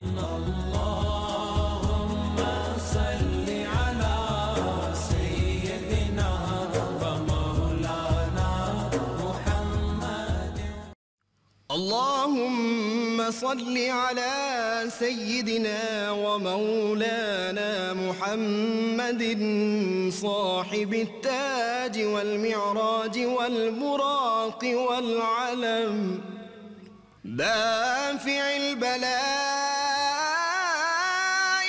اللهم صل على سيدنا ومولانا محمد صاحب التاج والمعراج والبراق والعلم دافع البلاء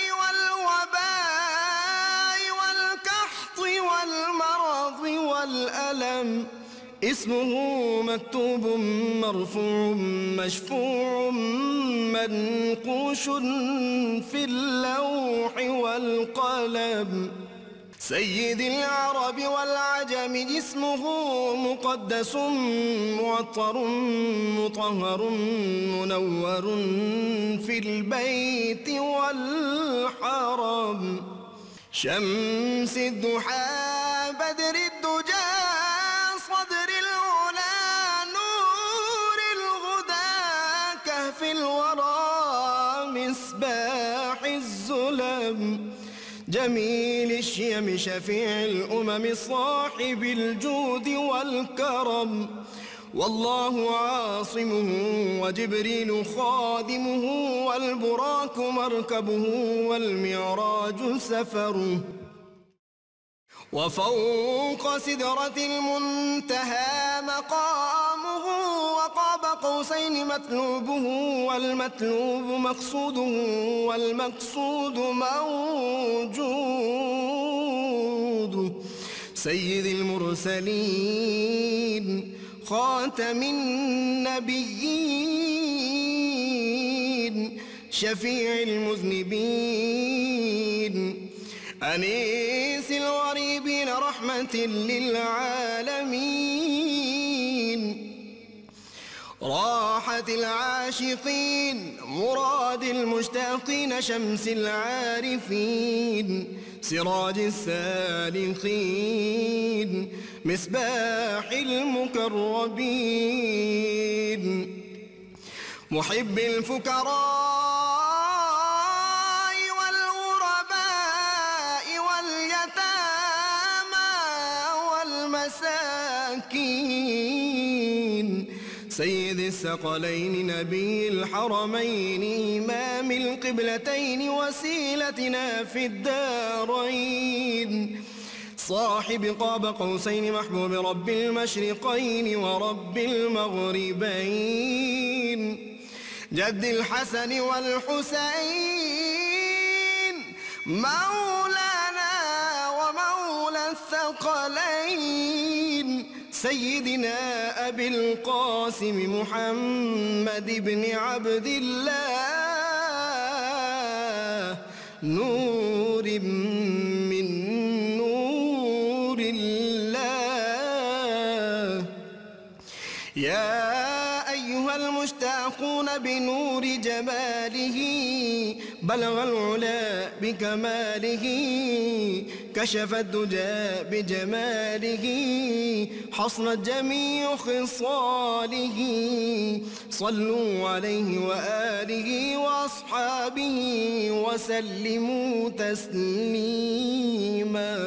والوباء والقحط والمرض والألم اسمه مكتوب مرفوع مشفوع منقوش في اللوح والقلم سيد العرب والعجم اسمه مقدس معطر مطهر منور في البيت والحرم شمس الضحى بدر الدجى صدر العلا نور الغدى كهف الورى مصباح الظلم جميل الشيم شفيع الأمم صاحب الجود والكرم والله عاصمه وجبريل خادمه والبراك مركبه والمعراج سفره وفوق سدرة المنتهى مقامه وقاب قوسين مطلوبه والمطلوب مقصوده والمقصود موجود سيد المرسلين خاتم النبيين شفيع المذنبين أنيس الغريبين رحمة للعالمين راحة العاشقين مراد المشتاقين شمس العارفين سراج السالخين مصباح المقربين محب الفقراء سيد الثقلين نبي الحرمين إمام القبلتين وسيلتنا في الدارين صاحب قاب قوسين محبوب رب المشرقين ورب المغربين جد الحسن والحسين مولانا ومولى الثقلين سيدنا أبي القاسم محمد بن عبد الله نور من نور الله يا أيها المشتاقون بنور جماله بلغ العلا بكماله كشف الدجى بجماله حصنت جميع خصاله صلوا عليه وآله وأصحابه وسلموا تسليما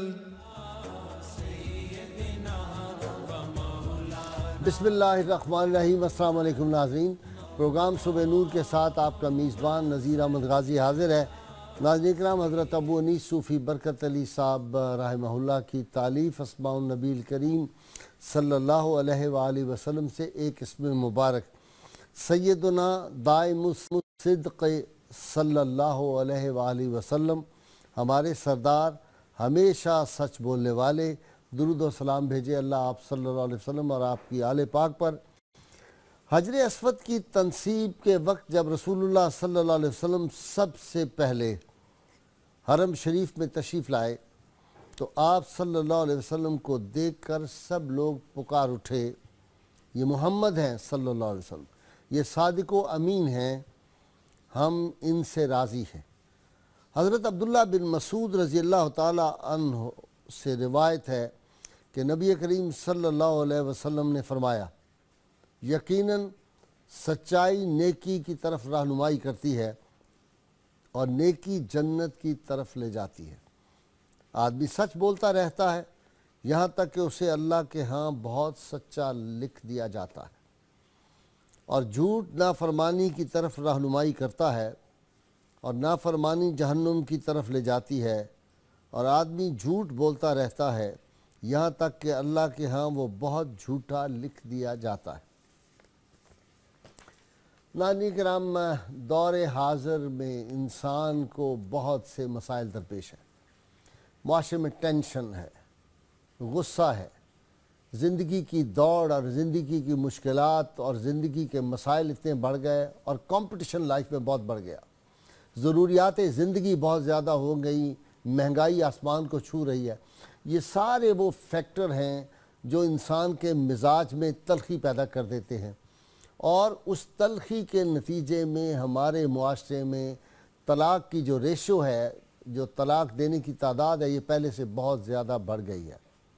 बिस्मिल्लाहिर्रहमानिर्रहीम। अस्सलाम वालेकुम नाज़रीन, प्रोग्राम सुबह नूर के साथ आपका मेज़बान नज़ीर अहमद गाज़ी हाज़िर है। नाज़रीन किराम, हज़रत अबू अनीस सूफ़ी बरकत अली साहब रहमहुल्लाह की तालीफ़ अस्माउन नबील करीम सल्लल्लाहु अलैहि वालैहि वसल्लम से एक इसम मुबारक सैयदना दाइमुस सिद्क़ सल्लल्लाहु अलैहि वालैहि वसल्लम, हमारे सरदार हमेशा सच बोलने वाले, दुरूद व सलाम भेजे अल्लाह आप सल्लल्लाहु अलैहि वसल्लम और आपकी आले पाक पर। हजर अस्वद की तनसीब के वक्त जब रसूलुल्लाह सल्लल्लाहु अलैहि वसल्लम सबसे पहले हरम शरीफ में तशरीफ़ लाए तो आप सल्लल्लाहु अलैहि वसल्लम को देखकर सब लोग पुकार उठे, ये मोहम्मद हैं सल्लल्लाहु अलैहि वसल्लम, ये सादिक व अमीन हैं, हम इनसे राज़ी हैं। हज़रत अब्दुल्ला बिन मसूद रज़ी अल्लाह ताला अन्हु से रिवायत है कि नबी करीम सल्लल्लाहु अलैहि वसल्लम ने फरमाया, यकीनन सच्चाई नेकी की तरफ रहनुमाई करती है اور نیکی جنت کی طرف لے جاتی ہے۔ آدمی سچ بولتا رہتا ہے یہاں تک کہ اسے اللہ کے ہاں بہت سچا لکھ دیا جاتا ہے، اور جھوٹ نافرمانی کی طرف رہنمائی کرتا ہے، اور نافرمانی جہنم کی طرف لے جاتی ہے، اور آدمی جھوٹ بولتا رہتا ہے یہاں تک کہ اللہ کے ہاں وہ بہت جھوٹا لکھ دیا جاتا ہے۔ ناظرین کرام، دور حاضر میں انسان کو بہت سے مسائل درپیش ہیں۔ معاشرے میں ٹینشن ہے، غصہ ہے، زندگی کی دوڑ اور زندگی کی مشکلات اور زندگی کے مسائل اتنے بڑھ گئے، اور کمپٹیشن لائف میں بہت بڑھ گیا، ضروریات زندگی بہت زیادہ ہو گئی، مہنگائی آسمان کو چھو رہی ہے۔ یہ سارے وہ فیکٹر ہیں جو انسان کے مزاج میں تلخی پیدا کر دیتے ہیں، اور اس تلخی کے نتیجے میں ہمارے معاشرے میں طلاق کی جو ریشو ہے، جو طلاق دینے کی تعداد ہے، یہ پہلے سے بہت زیادہ بڑھ گئی ہے۔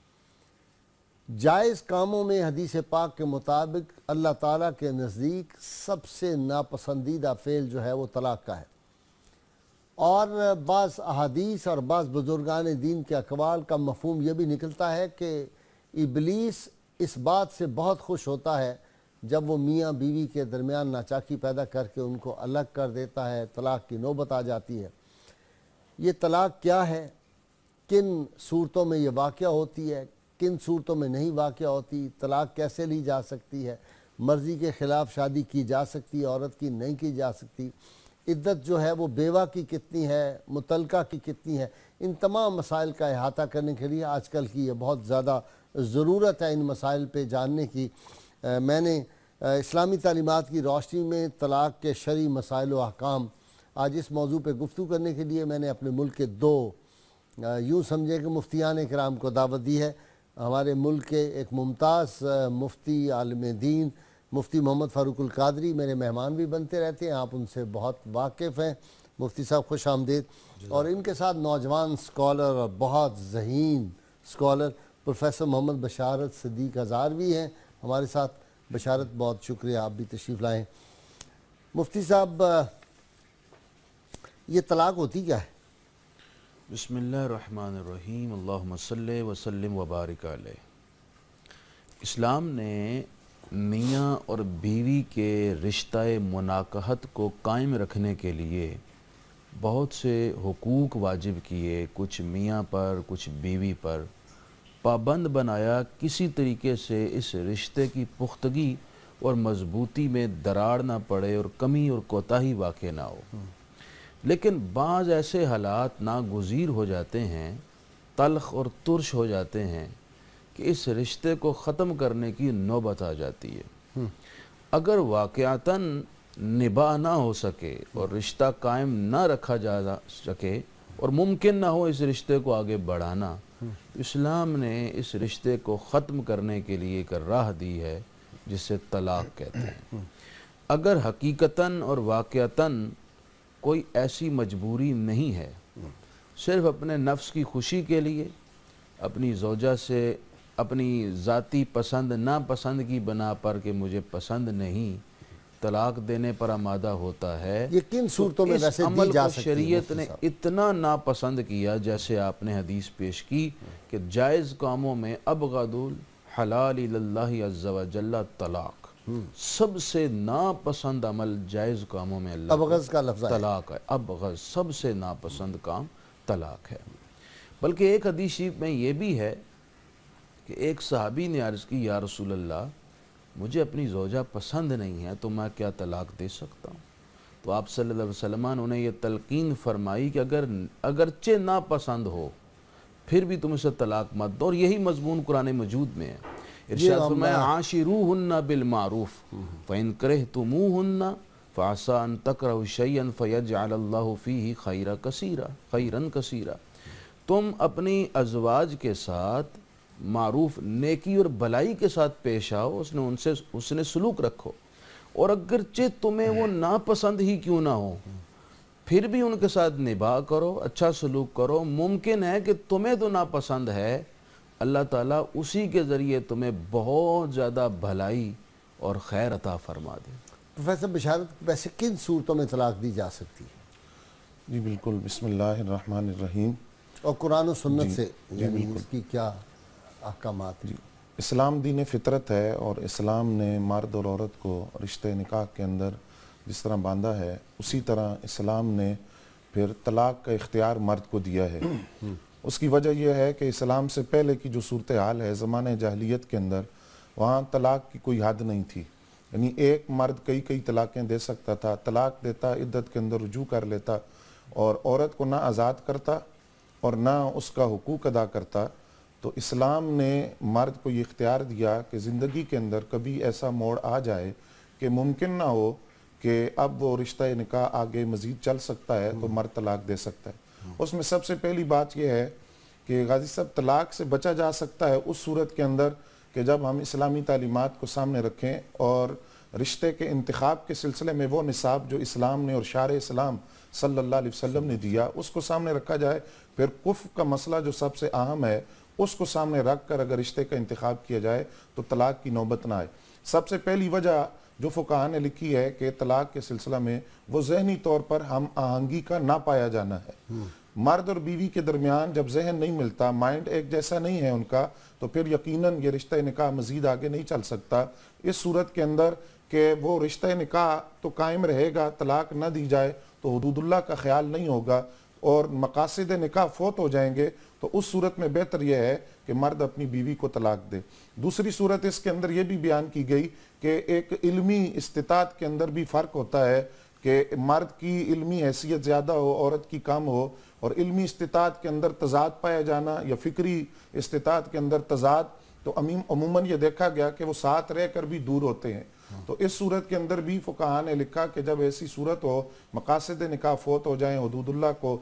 جائز کاموں میں حدیث پاک کے مطابق اللہ تعالیٰ کے نزدیک سب سے ناپسندیدہ فعل جو ہے وہ طلاق کا ہے، اور بعض احادیث اور بعض بزرگان دین کے اقوال کا مفہوم یہ بھی نکلتا ہے کہ ابلیس اس بات سے بہت خوش ہوتا ہے جب وہ میاں بیوی کے درمیان ناچاکی پیدا کر کے ان کو الگ کر دیتا ہے، طلاق کی نوبت آ جاتی ہے۔ یہ طلاق کیا ہے، کن صورتوں میں یہ واقع ہوتی ہے، کن صورتوں میں نہیں واقع ہوتی، طلاق کیسے لی جا سکتی ہے، مرضی کے خلاف شادی کی جا سکتی ہے عورت کی، نہیں کی جا سکتی، عدت جو ہے وہ بیوہ کی کتنی ہے، مطلقہ کی کتنی ہے، ان تمام مسائل کا احاطہ کرنے کے لیے آج کل کی یہ بہت زیادہ ضرورت ہے ان مسائل پہ جاننے کی۔ میں نے اسلامی تعلیمات کی روشنی میں طلاق کے شرعی مسائل و احکام، آج اس موضوع پہ گفتگو کرنے کے لیے میں نے اپنے ملک کے دو یوں سمجھے کہ مفتیان کرام کو دعوت دی ہے۔ ہمارے ملک کے ایک ممتاز مفتی عالم دین مفتی محمد فاروق القادری میرے مہمان بھی بنتے رہتے ہیں، آپ ان سے بہت واقف ہیں۔ مفتی صاحب خوش آمدید۔ اور ان کے ساتھ نوجوان سکولر اور بہت ذہین سکولر پروفیسر محمد بشارت صدیق ہزار بھی ہیں ہمارے ساتھ۔ بشارت، بہت شکریہ، آپ بھی تشریف لائیں۔ مفتی صاحب، یہ طلاق ہوتی کیا ہے؟ بسم اللہ الرحمن الرحیم، اللہم صلی وسلم وبارک علیہ۔ اسلام نے میاں اور بیوی کے رشتہ مناکحت کو قائم رکھنے کے لیے بہت سے حقوق واجب کیے، کچھ میاں پر، کچھ بیوی پر، پابند بنایا کسی طریقے سے اس رشتے کی پختگی اور مضبوطی میں دراڑ نہ پڑے اور کمی اور کوتاہی واقع نہ ہو۔ لیکن بعض ایسے حالات ناگزیر ہو جاتے ہیں، تلخ اور ترش ہو جاتے ہیں کہ اس رشتے کو ختم کرنے کی نوبت آ جاتی ہے۔ اگر واقعتاً نباہ نہ ہو سکے اور رشتہ قائم نہ رکھا جا سکے اور ممکن نہ ہو اس رشتے کو آگے بڑھانا، اسلام نے اس رشتے کو ختم کرنے کے لیے ایک راہ دی ہے جسے طلاق کہتے ہیں۔ اگر حقیقتاً اور واقعتاً کوئی ایسی مجبوری نہیں ہے، صرف اپنے نفس کی خوشی کے لیے اپنی زوجہ سے اپنی ذاتی پسند ناپسند کی بنا پر کہ مجھے پسند نہیں، طلاق دینے پر آمادہ ہوتا ہے، یہ کن صورتوں میں ویسے دی جا سکتی ہے؟ شریعت نے اتنا ناپسند کیا، جیسے آپ نے حدیث پیش کی کہ جائز کاموں میں ابغض الحلال اللہ عز و جل طلاق، سب سے ناپسند عمل جائز کاموں میں اللہ ابغض کا لفظ ہے، طلاق ہے۔ ابغض، سب سے ناپسند کام طلاق ہے۔ بلکہ ایک حدیث شریف میں یہ بھی ہے کہ ایک صحابی نے عرض کی، یا رسول اللہ، مجھے اپنی زوجہ پسند نہیں ہے تو میں کیا طلاق دے سکتا ہوں؟ تو آپ صلی اللہ علیہ وسلم نے انہیں یہ تلقین فرمائی کہ اگرچہ ناپسند ہو پھر بھی تم اسے طلاق مت دو، اور یہی مضمون قرآن مجید میں ہے۔ ارشاد فرمایا، عاشروہن بالمعروف فإن کرہتموہن فعسى ان تکرہوا شیئا فیجعل اللہ فیہ خیرا کثیرا۔ تم اپنی ازواج کے ساتھ معروف نیکی اور بھلائی کے ساتھ پیش آؤ، اس نے سلوک رکھو، اور اگرچہ تمہیں وہ ناپسند ہی کیوں نہ ہو پھر بھی ان کے ساتھ نباہ کرو، اچھا سلوک کرو۔ ممکن ہے کہ تمہیں تو ناپسند ہے، اللہ تعالیٰ اسی کے ذریعے تمہیں بہت زیادہ بھلائی اور خیر عطا فرما دے۔ پروفیسر بشارت، ویسے کن صورتوں میں طلاق دی جا سکتی ہے؟ جی بالکل، بسم اللہ الرحمن الرحیم. اور قرآن و سنت سے یعنی اس کی کیا احکامات ہیں؟ اسلام دین فطرت ہے، اور اسلام نے مرد اور عورت کو رشتہ نکاح کے اندر جس طرح باندھا ہے، اسی طرح اسلام نے پھر طلاق کا اختیار مرد کو دیا ہے. اس کی وجہ یہ ہے کہ اسلام سے پہلے کی جو صورتحال ہے زمانہ جاہلیت کے اندر، وہاں طلاق کی کوئی حد نہیں تھی. یعنی ایک مرد کئی طلاقیں دے سکتا تھا، طلاق دیتا، عدت کے اندر رجوع کر لیتا، اور عورت کو نہ آزاد کرتا اور نہ اس کا حقوق ادا کرتا. تو اسلام نے مرد کو یہ اختیار دیا کہ زندگی کے اندر کبھی ایسا موڑ آ جائے کہ ممکن نہ ہو کہ اب وہ رشتہ نکاح آگے مزید چل سکتا ہے، تو مرد طلاق دے سکتا ہے. اس میں سب سے پہلی بات یہ ہے کہ غازی صاحب طلاق سے بچا جا سکتا ہے اس صورت کے اندر کہ جب ہم اسلامی تعلیمات کو سامنے رکھیں اور رشتے کے انتخاب کے سلسلے میں وہ نصاب جو اسلام نے اور شارع اسلام صلی اللہ علیہ وسلم نے دیا اس کو سامنے رکھا جائے. پھر کفر کا مسئلہ جو سب سے اہم ہے اس کو سامنے رکھ کر اگر رشتے کا انتخاب کیا جائے تو طلاق کی نوبت نہ آئے. سب سے پہلی وجہ جو فقہاء نے لکھی ہے کہ طلاق کے سلسلہ میں وہ ذہنی طور پر ہم آہنگی کا نہ پایا جانا ہے. مرد اور بیوی کے درمیان جب ذہن نہیں ملتا، مائنڈ ایک جیسا نہیں ہے ان کا، تو پھر یقیناً یہ رشتہ نکاح مزید آگے نہیں چل سکتا. اس صورت کے اندر کہ وہ رشتہ نکاح تو قائم رہے گا، طلاق نہ دی جائے تو حدود اللہ کا خیال نہیں ہوگا اور مقاصد نکاح فوت ہو جائیں گے. تو اس صورت میں بہتر یہ ہے کہ مرد اپنی بیوی کو طلاق دے. دوسری صورت اس کے اندر یہ بھی بیان کی گئی کہ ایک علمی استطاعت کے اندر بھی فرق ہوتا ہے کہ مرد کی علمی حیثیت زیادہ ہو، عورت کی کم ہو، اور علمی استطاعت کے اندر تضاد پایا جانا یا فکری استطاعت کے اندر تضاد، تو عموماً یہ دیکھا گیا کہ وہ ساتھ رہ کر بھی دور ہوتے ہیں. تو اس صورت کے اندر بھی فقہاء نے لکھا کہ جب ایسی صورت ہو، مقاصد نکاح فوت ہو جائیں، حدود اللہ کو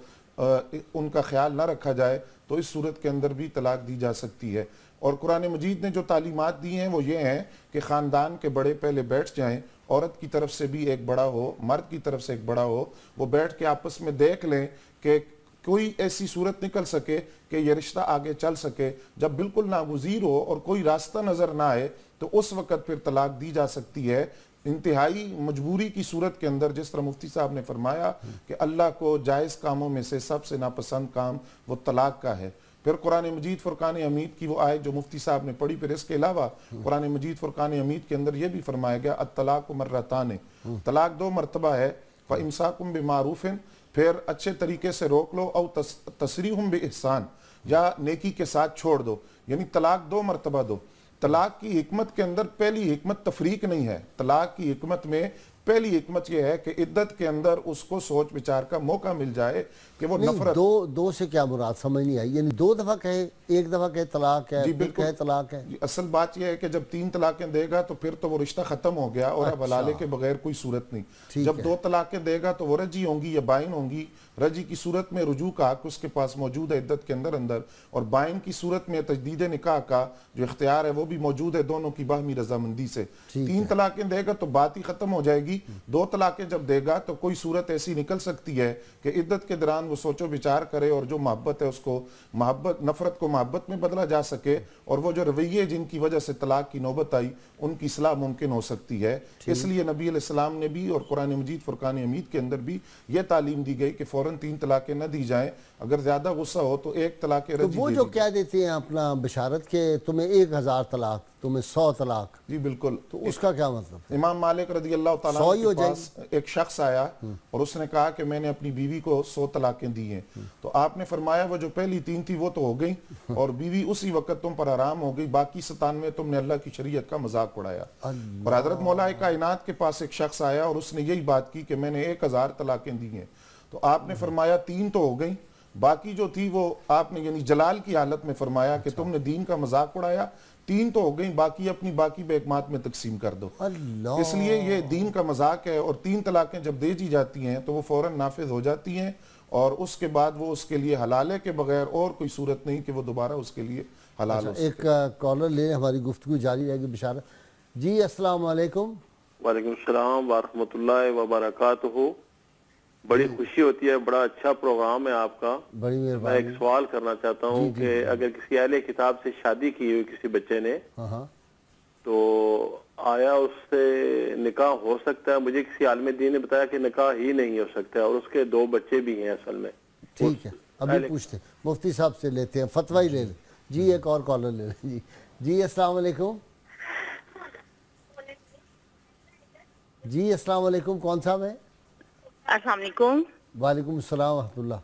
ان کا خیال نہ رکھا جائے، تو اس صورت کے اندر بھی طلاق دی جا سکتی ہے. اور قرآن مجید نے جو تعلیمات دی ہیں وہ یہ ہیں کہ خاندان کے بڑے پہلے بیٹھ جائیں، عورت کی طرف سے بھی ایک بڑا ہو، مرد کی طرف سے ایک بڑا ہو، وہ بیٹھ کے آپس میں دیکھ لیں کہ کوئی ایسی صورت نکل سکے کہ یہ رشتہ آگے چل سکے. جب بالکل ناگزیر ہو اور کوئی راستہ نظر نہ آئے تو اس وقت پھر طلاق دی جا سکتی ہے. انتہائی مجبوری کی صورت کے اندر جس طرح مفتی صاحب نے فرمایا کہ اللہ کو جائز کاموں میں سے سب سے ناپسند کام وہ طلاق کا ہے. پھر قرآن مجید فرقان حمید کی وہ آیت جو مفتی صاحب نے پڑھی، پھر اس کے علاوہ قرآن مجید فرقان حمید کے اندر یہ بھی فرمایا گیا الطلاق مرتان، طلاق 2 مرتبہ ہے. فَإِمْسَاكُمْ بِمَعْرُوفٍ، پھر اچھے طریقے سے روک لو، او تسریحٌ بِإِحْسان، یا نیکی کے ساتھ چھوڑ دو. یعنی طلاق 2 مرتبہ دو. طلاق کی حکمت کے اندر پہلی حکمت تفریق نہیں ہے. طلاق کی حکمت میں پہلی حکمت یہ ہے کہ عدت کے اندر اس کو سوچ بچار کا موقع مل جائے کہ وہ نفرت. دو سے کیا مراد سمجھ نہیں آئی؟ یعنی 2 دفعہ کہے، ایک دفعہ کہے طلاق ہے، پھر کہے طلاق ہے. اصل بات یہ ہے کہ جب 3 طلاقیں دے گا تو پھر تو وہ رشتہ ختم ہو گیا اور اب حلالے کے بغیر کوئی صورت نہیں. جب 2 طلاقیں دے گا تو وہ رجی ہوں گی یا بائن ہوں گی. رجی کی صورت میں رجوع کا حق اس کے پاس موجود ہے عدت کے اندر، اور بائن کی صورت میں تجدید نکاح کا جو اختیار ہے وہ بھی موجود ہے دونوں کی باہمی رضامندی سے. 3 طلاقیں دے گا تو بات ہی ختم ہو جائے گی. 2 طلاقیں جب دے گا تو کوئی صورت ایسی نکل سکتی ہے کہ عدت کے دوران وہ سوچ و بچار کرے اور جو محبت ہے اس کو نفرت کو محبت میں بدلا جا سکے، اور وہ جو رویے جن کی وجہ سے طلاق کی نوبت آئی ان کی اصلاح ممکن ہو سکتی ہے. اس لیے نبی علیہ السلام نے بھی اور قرآن مجید فرقان حمید کے اندر بھی یہ تعلیم دی گئی کہ فوراً 3 طلاقیں نہ دی جائیں. اگر زیادہ غصہ ہو تو 1 طلاق رجی. تو وہ جو کہہ دیتے ہیں اپنا بشارت کہ تمہیں 1000 طلاق، تمہیں 100 طلاق. جی بالکل. تو اس کا کیا مطلب؟ امام مالک رضی اللہ تعالیٰ عنہ کے پاس ایک شخص آیا اور اس نے کہا کہ میں نے اپنی بیوی کو 100 طلاقیں دی ہیں. تو آپ نے فرمایا وہ جو پہلی 3 تھی وہ تو ہو گئی اور بیوی اسی وقت تم پر حرام ہو گئی، باقی 97 تم نے اللہ کی شریعت کا مذاق اڑایا. اور حضرت مولا کائنات کے پاس ایک شخص آیا اور اس نے یہی بات کی کہ میں نے 1000 طلاقیں دی ہیں. تو آپ نے فرمایا 3 تو ہو گئی، باقی جو تھی وہ آپ نے یعنی جلال کی حالت میں فرمایا کہ تم نے دین کا مذاق اڑایا. 3 تو ہو گئی، باقی اپنی باقی بیگمات میں تقسیم کر دو. اس لیے یہ دین کا مذاق ہے. اور 3 طلاقیں جب دے دی جاتی ہیں تو وہ فوراً نافذ ہو جاتی ہیں اور اس کے بعد وہ اس کے لیے حلالے کے بغیر اور کوئی صورت نہیں کہ وہ دوبارہ اس کے لیے حلال ہو سکے. ایک کالر لے، ہماری گفتگو جاری رہے گی. بشارت جی، السلام علیکم. وعلیکم السلام ورحمۃ اللہ وبرکاتہ. بڑی خوشی ہوتی ہے، بڑا اچھا پروگرام ہے آپ کا. بڑی میں مہربانی. ایک سوال کرنا چاہتا ہوں کہ اگر کسی اہل کتاب سے شادی کی ہوئی کسی بچے نے تو آیا اس سے نکاح ہو سکتا ہے؟ مجھے کسی عالم دین نے بتایا کہ نکاح ہی نہیں ہو سکتا اور اس کے 2 بچے بھی ہیں اصل میں. ٹھیک ہے ابھی پوچھتے ہیں مفتی صاحب سے لیتے ہیں فتویٰ ہی لے لیں. جی ایک اور کالر لے لیں. جی السلام علیکم. جی السلام علیکم کون صاحب ہے؟ السلام علیکم. وعلیکم السلام ورحمۃ اللہ.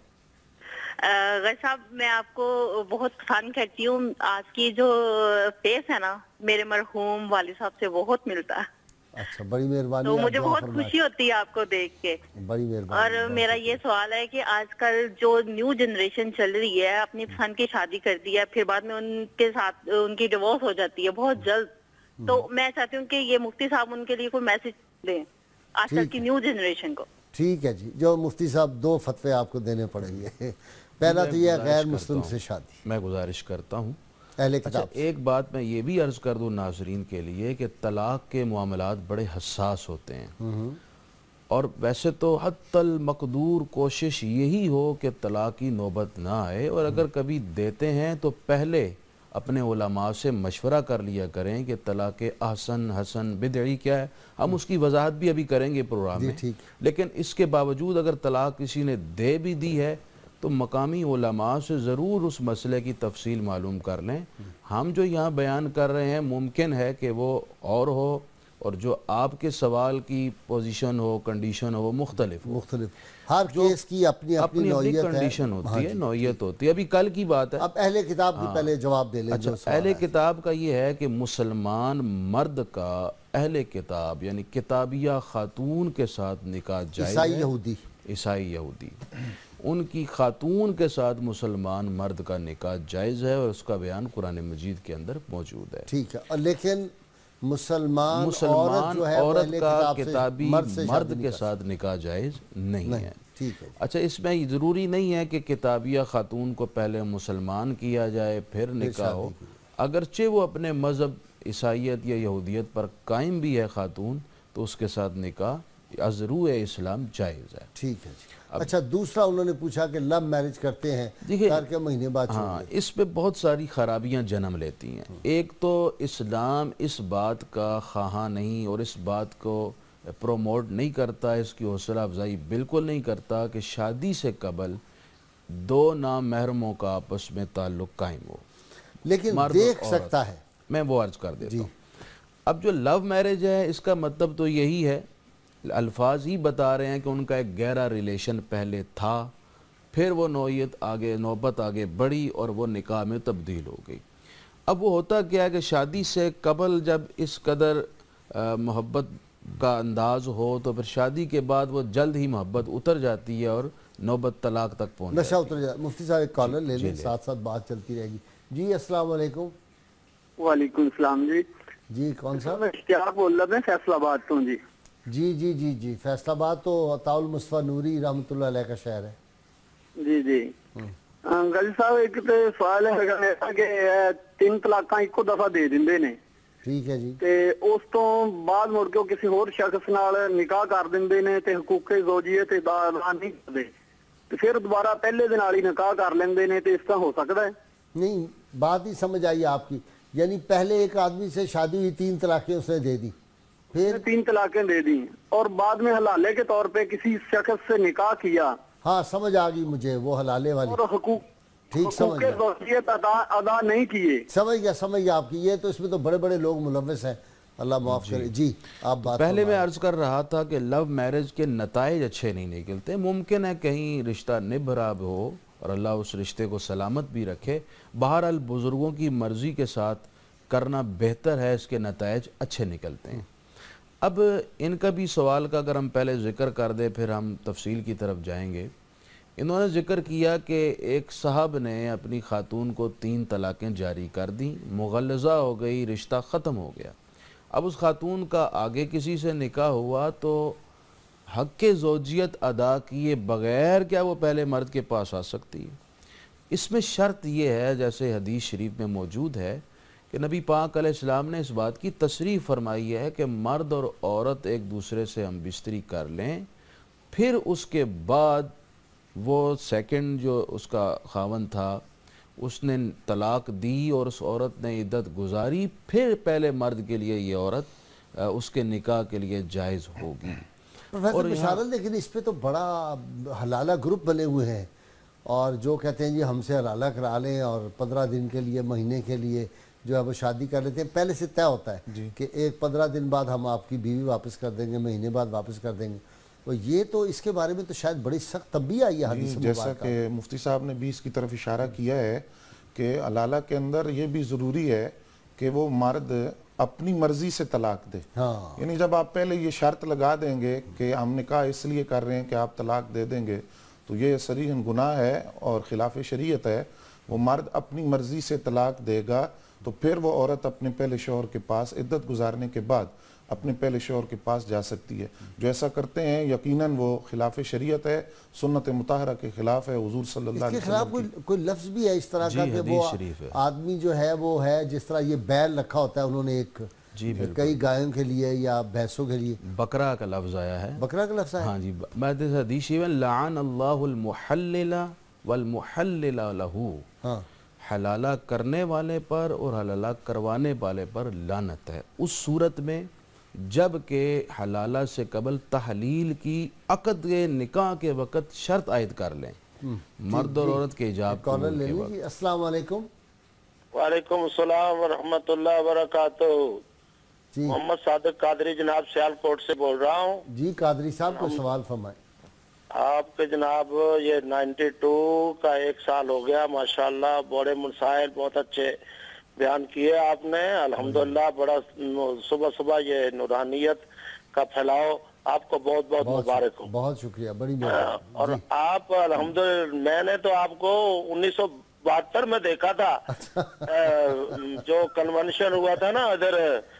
غیر صاحب میں آپ کو بہت پسند کرتی ہوں. آج کی جو فیس ہے نا میرے مرحوم والد صاحب سے بہت ملتا ہے. اچھا بڑی مہربانی. تو مجھے بہت خوشی ہوتی ہے آپ کو دیکھ کے. بڑی مہربانی. اور میرا یہ سوال ہے کہ آج کل جو نیو جنریشن چل رہی ہے اپنی پسند کی شادی کرتی ہے پھر بعد میں ان کے ساتھ ان کی ڈیورس ہو جاتی ہے بہت جلد. تو میں چاہتی ہوں کہ یہ مفتی صاحب ان کے لیے کوئی میسج دیں آج کل کی نیو جنریشن کو. ٹھیک ہے جی. جو مفتی صاحب 2 فتوے آپ کو دینے پڑیں گے. پہلا تو یہ غیر مسلم سے شادی. میں گزارش کرتا ہوں اہل اچھا کتاب. ایک بات میں یہ بھی عرض کر دوں ناظرین کے لیے کہ طلاق کے معاملات بڑے حساس ہوتے ہیں اور ویسے تو حتی المقدور کوشش یہی ہو کہ طلاق کی نوبت نہ آئے اور اگر کبھی دیتے ہیں تو پہلے اپنے علماء سے مشورہ کر لیا کریں کہ طلاق احسن حسن بدعی کیا ہے. ہم اس کی وضاحت بھی ابھی کریں گے پروگرام میں. لیکن اس کے باوجود اگر طلاق کسی نے دے بھی دی ہے تو مقامی علماء سے ضرور اس مسئلے کی تفصیل معلوم کر لیں. ہم جو یہاں بیان کر رہے ہیں ممکن ہے کہ وہ اور ہو اور جو آپ کے سوال کی پوزیشن ہو کنڈیشن ہو وہ مختلف ہر کیس کی اپنی اپنی نوعیت کنڈیشن ہوتی ہے نوعیت ہوتی ہے. ابھی کل کی بات ہے. اب اہل کتاب کی پہلے جواب دے لیں. اچھا اہل کتاب کا یہ ہے کہ مسلمان مرد کا اہل کتاب یعنی کتابیہ خاتون کے ساتھ نکاح جائز ہے. عیسائی یہودی ان کی خاتون کے ساتھ مسلمان مرد کا نکاح جائز ہے اور اس کا بیان قرآن مجید کے اندر موجود ہے. ٹھیک ہے. لیکن مسلمان عورت کا کتابی مرد کے ساتھ نکاح جائز نہیں ہے. اچھا اس میں ضروری نہیں ہے کہ کتابیہ خاتون کو پہلے مسلمان کیا جائے پھر نکاح ہو. اگرچہ وہ اپنے مذہب عیسائیت یا یہودیت پر قائم بھی ہے خاتون تو اس کے ساتھ نکاح از روئے اسلام جائز ہے. ٹھیک ہے جی. اچھا دوسرا انہوں نے پوچھا کہ لو میرج کرتے ہیں کر کے مہینے بعد ہاں اس پہ بہت ساری خرابیاں جنم لیتی ہیں. ایک تو اسلام اس بات کا خواہاں نہیں اور اس بات کو پروموٹ نہیں کرتا, اس کی حوصلہ افزائی بالکل نہیں کرتا کہ شادی سے قبل 2 نامحرموں کا آپس میں تعلق قائم ہو. لیکن دیکھ سکتا ہے. میں وہ عرض کر دیتا ہوں. اب جو لو میرج ہے اس کا مطلب تو یہی ہے, الفاظ ہی بتا رہے ہیں کہ ان کا ایک گہرا ریلیشن پہلے تھا پھر وہ نوبت آگے بڑھی اور وہ نکاح میں تبدیل ہو گئی. اب وہ ہوتا کیا ہے کہ شادی سے قبل جب اس قدر محبت کا انداز ہو تو پھر شادی کے بعد وہ جلد ہی محبت اتر جاتی ہے اور نوبت طلاق تک پہنچ نشہ اتر جاتا ہے. مفتی صاحب ایک کالر لے لیں ساتھ ساتھ بات چلتی رہے گی. جی السلام علیکم. وعلیکم السلام. جی کون صاحب؟ اشتیاق بول رہا میں فیصل آباد تو. جی فیصل آباد تو عطاء المصطفیٰ نوری رحمۃ اللہ علیہ کا شہر ہے. جی غازی صاحب ایک تو سوال ہے کہ 3 طلاقاں ایکو دفعہ دے دیندے نے. ٹھیک ہے جی. تے اس تو بعد مڑ کے کسی اور شخص نال نکاح کر دیندے نے تے حقوق زوجیت ادا نہیں کرتے تے پھر دوبارہ پہلے دن والی نکاح کر لیندے نے تے اس طرح ہو سکتا ہے؟ نہیں بات ہی سمجھ آئی آپ کی. یعنی پہلے ایک آدمی سے شادی ہوئی 3 طلاقیں اس نے دے دی پھر 3 طلاقیں دے دی اور بعد میں حلالے کے طور پہ کسی شخص سے نکاح کیا. ہاں سمجھ آ گئی مجھے وہ حلالے والی. اور حقوق ٹھیک سمجھ گیا. زوجیت ادا نہیں کیے. سمجھ گیا آپ کی. یہ تو اس میں تو بڑے بڑے لوگ ملوث ہیں, اللہ معاف کرے. جی آپ بات پہلے میں عرض کر رہا تھا کہ لو میرج کے نتائج اچھے نہیں نکلتے. ممکن ہے کہیں رشتہ نبھ رہا ہو اور اللہ اس رشتے کو سلامت بھی رکھے. بہرحال بزرگوں کی مرضی کے ساتھ کرنا بہتر ہے, اس کے نتائج اچھے نکلتے ہیں. اب ان کا بھی سوال کا اگر ہم پہلے ذکر کر دیں پھر ہم تفصیل کی طرف جائیں گے. انہوں نے ذکر کیا کہ ایک صاحب نے اپنی خاتون کو 3 طلاقیں جاری کر دیں, مغلظہ ہو گئی, رشتہ ختم ہو گیا. اب اس خاتون کا آگے کسی سے نکاح ہوا تو حق زوجیت ادا کیے بغیر کیا وہ پہلے مرد کے پاس آ سکتی ہے؟ اس میں شرط یہ ہے جیسے حدیث شریف میں موجود ہے کہ نبی پاک علیہ السلام نے اس بات کی تصریح فرمائی ہے کہ مرد اور عورت ایک دوسرے سے ہم بستری کر لیں پھر اس کے بعد وہ سیکنڈ جو اس کا خاوند تھا اس نے طلاق دی اور اس عورت نے عدت گزاری پھر پہلے مرد کے لیے یہ عورت اس کے نکاح کے لیے جائز ہوگی۔ پروفیسر بشارت لیکن اس پہ تو بڑا حلالہ گروپ بنے ہوئے ہیں اور جو کہتے ہیں جی ہم سے حلالہ کرا لیں اور 15 دن کے لیے مہینے کے لیے جو ہے وہ شادی کر لیتے ہیں، پہلے سے طے ہوتا ہے کہ ایک 15 دن بعد ہم آپ کی بیوی واپس کر دیں گے، مہینے بعد واپس کر دیں گے۔ اور یہ تو اس کے بارے میں تو شاید بڑی سخت تبدیلی آئی ہے حدیث مبارکہ۔ جیسا کہ مفتی صاحب نے بھی اس کی طرف اشارہ کیا ہے کہ حلالہ کے اندر یہ بھی ضروری ہے کہ وہ مرد اپنی مرضی سے طلاق دے، یعنی جب آپ پہلے یہ شرط لگا دیں گے کہ ہم نکاح اس لیے کر رہے ہیں کہ آپ طلاق دے دیں گے تو یہ صریحاً گناہ ہے اور خلاف شریعت ہے۔ وہ مرد اپنی مرضی سے طلاق دے گا تو پھر وہ عورت اپنے پہلے شوہر کے پاس عدت گزارنے کے بعد اپنے پہلے شوہر کے پاس جا سکتی ہے۔ جو ایسا کرتے ہیں یقیناً وہ خلاف شریعت ہے، سنت مطہرہ کے خلاف ہے، حضور صلی اللہ علیہ وسلم کے خلاف کوئی لفظ بھی ہے اس طرح کا کہ وہ آدمی جو ہے وہ ہے جس طرح یہ بیل رکھا ہوتا ہے انہوں نے ایک کئی گایوں کے لیے یا بھینسوں کے لیے بکرا کا لفظ آیا ہے، بکرا کا لفظ آیا ہے۔ ہاں جی، حدیث میں لعن اللہ المحلل والمحلل لہ، حلالہ کرنے والے پر اور حلالہ کروانے والے پر لعنت ہے اس صورت میں جب کہ حلالہ سے قبل تحلیل کی عقد کے نکاح کے وقت شرط عائد کر لیں، مرد اور عورت کے ایجاب کالر لے لیں جی۔ السلام علیکم۔ وعلیکم السلام ورحمۃ اللہ وبرکاتہ۔ محمد صادق قادری جناب سیالکوٹ سے بول رہا ہوں۔ جی قادری صاحب کو سوال فرمائیں۔ آپ کے جناب یہ 92 کا 1 سال ہو گیا، ماشاءاللہ بڑے مسائل بہت اچھے بیان کیے آپ نے، الحمدللہ بڑا صبح صبح یہ نورانیت کا پھیلاؤ، آپ کو بہت بہت مبارک ہو۔ بہت شکریہ، بڑی مہربانی۔ اور آپ الحمدللہ میں نے تو آپ کو 1972 میں دیکھا تھا، جو کنونشن ہوا تھا نا ادھر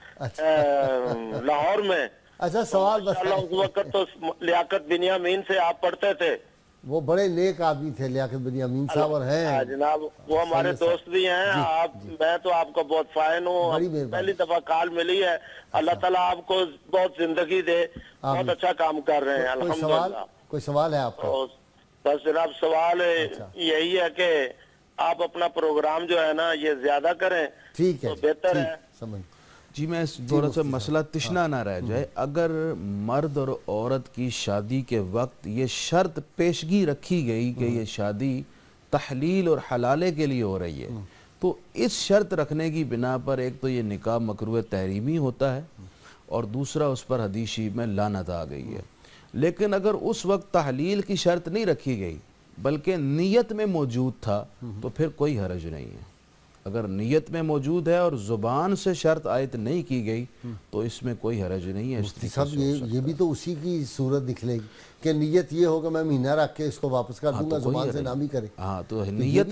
لاہور میں۔ اچھا سوال بس اس وقت تو لیاقت بنیامین سے آپ پڑھتے تھے، وہ بڑے نیک آدمی تھے لیاقت بنیامین صاحب اور ہیں جناب، وہ ہمارے دوست بھی ہیں۔ میں تو آپ کو بہت فائن ہوں، پہلی دفعہ کال ملی ہے، اللہ تعالیٰ آپ کو بہت زندگی دے، بہت اچھا کام کر رہے ہیں الحمدللہ۔ کوئی سوال ہے آپ کا؟ بس جناب سوال یہی ہے کہ آپ اپنا پروگرام جو ہے نا یہ زیادہ کریں تو بہتر ہے۔ جی میں تھوڑا سا مسئلہ تشنا نہ رہ جائے، اگر مرد اور عورت کی شادی کے وقت یہ شرط پیشگی رکھی گئی کہ یہ شادی تحلیل اور حلالے کے لیے ہو رہی ہے تو اس شرط رکھنے کی بنا پر ایک تو یہ نکاح مکروہ تحریمی ہوتا ہے اور دوسرا اس پر حدیث شریف میں لعنت آ گئی ہے۔ لیکن اگر اس وقت تحلیل کی شرط نہیں رکھی گئی بلکہ نیت میں موجود تھا تو پھر کوئی حرج نہیں ہے۔ اگر نیت میں موجود ہے اور زبان سے شرط عائد نہیں کی گئی تو اس میں کوئی حرج نہیں ہے۔ مفتی صاحب یہ بھی تو اسی کی صورت نکلے گی کہ نیت یہ ہوگا میں مہینہ رکھ کے اس کو واپس کر دوں گا، زبان سے نام ہی کرے۔ ہاں تو نیت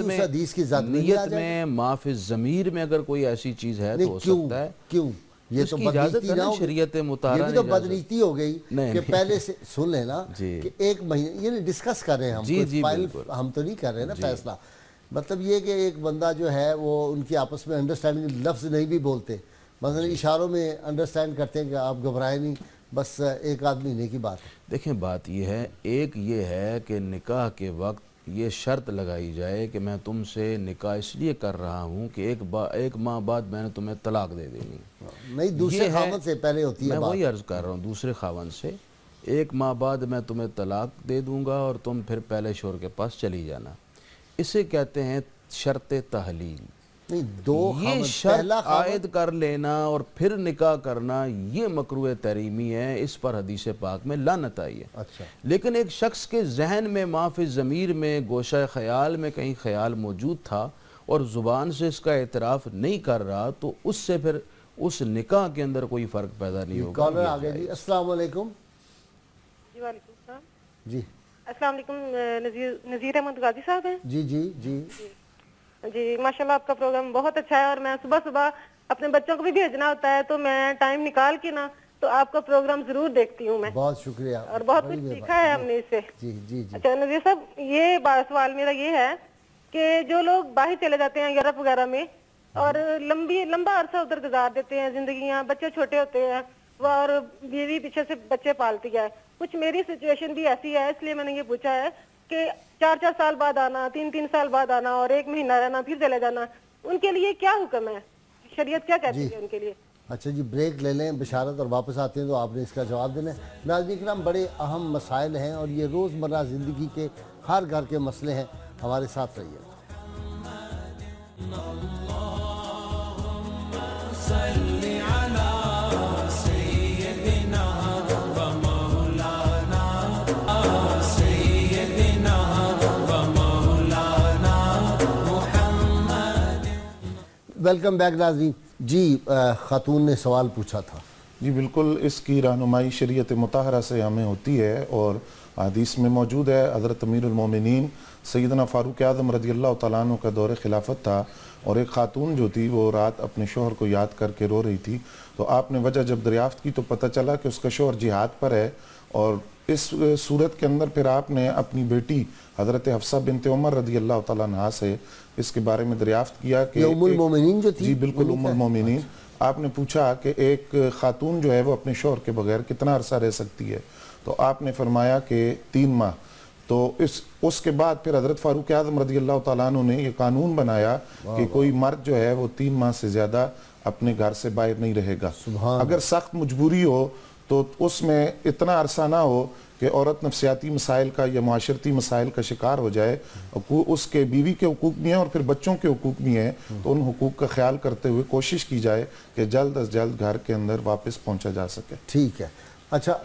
میں ما فی الضمیر میں اگر کوئی ایسی چیز ہے تو ہو سکتا ہے۔ کیوں؟ یہ تو بدنیتی نہ ہو، شریعت مطہرہ یہ بھی تو بدنیتی ہو گئی کہ پہلے سے سن لینا کہ ایک مہینے، یہ ڈسکس کر رہے ہیں ہم، ہم تو نہیں کر رہے نا فیصلہ۔ مطلب یہ کہ ایک بندہ جو ہے وہ ان کی آپس میں انڈرسٹینڈنگ لفظ نہیں بھی بولتے، مثلا اشاروں میں انڈرسٹینڈ کرتے ہیں کہ آپ گھبرائے نہیں، بس ایک آدھ مہینے کی بات ہے۔ دیکھیں بات یہ ہے، ایک یہ ہے کہ نکاح کے وقت یہ شرط لگائی جائے کہ میں تم سے نکاح اس لیے کر رہا ہوں کہ ایک ماہ بعد میں نے تمہیں طلاق دے دینی، نہیں دوسرے خاوند سے پہلے ہوتی ہے میں وہی عرض کر رہا ہوں، دوسرے خاوند سے 1 ماہ بعد میں تمہیں طلاق دے دوں گا اور تم پھر پہلے شوہر کے پاس چلی جانا، اسے کہتے ہیں شرط تحلیل۔ یہ شرط عائد کر لینا اور پھر نکاح کرنا یہ مکروہ تحریمی ہے، اس پر حدیث پاک میں لعنت آئی ہے۔ لیکن ایک شخص کے ذہن میں ما فی الضمیر میں گوشہ خیال میں کہیں خیال موجود تھا اور زبان سے اس کا اعتراف نہیں کر رہا تو اس سے پھر اس نکاح کے اندر کوئی فرق پیدا نہیں ہوگا۔ کالر آگے جی۔ السلام علیکم۔ جی وعلیکم السلام۔ جی السلام علیکم، نذیر احمد غازی صاحب ہیں؟ جی جی جی جی ماشاءاللہ آپ کا پروگرام بہت اچھا ہے، اور میں صبح صبح اپنے بچوں کو بھی بھیجنا ہوتا ہے تو میں ٹائم نکال کے نا تو آپ کا پروگرام ضرور دیکھتی ہوں میں۔ بہت شکریہ، اور بہت کچھ سیکھا ہے ہم نے اس سے۔ جی جی جی۔ اچھا نذیر صاحب یہ سوال میرا یہ ہے کہ جو لوگ باہر چلے جاتے ہیں یورپ وغیرہ میں اور لمبا عرصہ ادھر گزار دیتے ہیں زندگیاں، بچے چھوٹے ہوتے ہیں اور بیوی پیچھے سے بچے پالتی ہے، کچھ میری سچویشن بھی ایسی ہے اس لیے میں نے یہ پوچھا ہے کہ 4 سال بعد آنا، 3 سال بعد آنا اور 1 مہینہ رہنا پھر چلے جانا، ان کے لیے کیا حکم ہے؟ شریعت کیا کہتی ہے ان کے لیے؟ اچھا جی بریک لے لیں بشارت اور واپس آتے ہیں تو آپ نے اس کا جواب دینا ہے. ناظرین کرام بڑے اہم مسائل ہیں اور یہ روزمرہ زندگی کے ہر گھر کے مسئلے ہیں. ہمارے ساتھ رہیے. ویلکم بیک ناظرین. جی خاتون نے سوال پوچھا تھا. جی بالکل اس کی رہنمائی شریعت مطہرہ سے ہمیں ہوتی ہے اور حدیث میں موجود ہے. حضرت امیر المومنین سیدنا فاروق اعظم رضی اللہ تعالیٰ عنہ کا دور خلافت تھا اور ایک خاتون جو تھی وہ رات اپنے شوہر کو یاد کر کے رو رہی تھی. تو آپ نے وجہ جب دریافت کی تو پتہ چلا کہ اس کا شوہر جہاد پر ہے اور اس صورت کے اندر پھر آپ نے اپنی بیٹی حضرت حفصہ بنت عمر رضی اللہ تعالیٰ عنہ سے اس کے بارے میں دریافت کیا کہ ام المومنین جو تھی. جی بالکل ام المومنین. آپ نے پوچھا کہ ایک خاتون جو ہے وہ اپنے شوہر کے بغیر کتنا عرصہ رہ سکتی ہے تو آپ نے فرمایا کہ 3 ماہ. تو اس کے بعد پھر حضرت فاروق اعظم رضی اللہ تعالیٰ عنہ نے یہ قانون بنایا کہ کوئی مرد جو ہے وہ 3 ماہ سے زیادہ اپنے گھر سے باہر نہیں رہے گا. اگر سخت مجبوری ہو تو اس میں اتنا عرصہ نہ ہو کہ عورت نفسیاتی مسائل کا یا معاشرتی مسائل کا شکار ہو جائے. اس کے بیوی کے حقوق بھی ہیں اور پھر بچوں کے حقوق بھی ہیں تو ان حقوق کا خیال کرتے ہوئے کوشش کی جائے کہ جلد از جلد گھر کے اندر واپس پہنچا جا سکے. ٹھیک ہے. اچھا